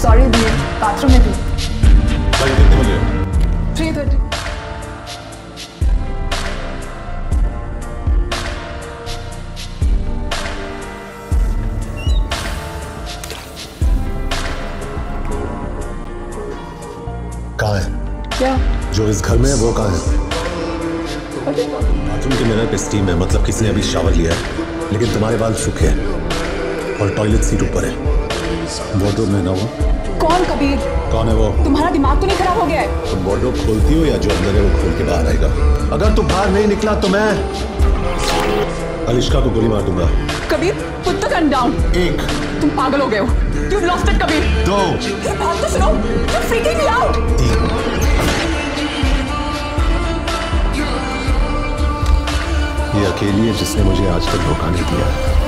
Sorry भैया, bathroom में थी। भाई कितने बजे? 3:30। कहाँ है? क्या? जो इस घर में है वो कहाँ है? बाथरूम के मिरर पे स्टीम है, मतलब किसी ने अभी शावर लिया है, लेकिन तुम्हारे बाल सूखे हैं और टॉयलेट सीट ऊपर है। वार्डरोब में ना वो। कौन कबीर? कौन है वो? तुम्हारा दिमाग तो नहीं खराब हो गया है? तुम वार्डरोब खोलती हो या जो अंदर है वो खोल के बाहर आएगा? अगर तू बाहर नहीं निकला तो मैं अलिश्का को गोली मार दूंगा। Kabir, put the gun down। 1 तुम पागल हो गए हो। You've lost it, Kabir. 2 ये बात तो सुनो। You're freaking me out। 3 ये अकेली है जिसने मुझे आज तक धोखा नहीं दिया।